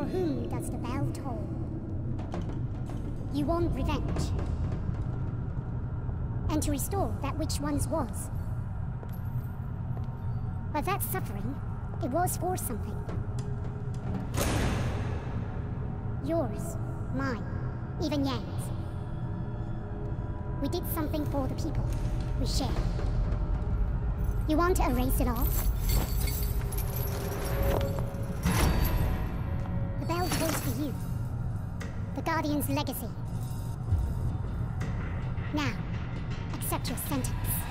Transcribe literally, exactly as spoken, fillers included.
For whom does the bell toll? You want revenge. And to restore that which once was. But that suffering, it was for something. Yours, mine, even Yang's. We did something for the people. We shared. You want to erase it all? The bell tolls for you. The Guardian's legacy. Now, accept your sentence.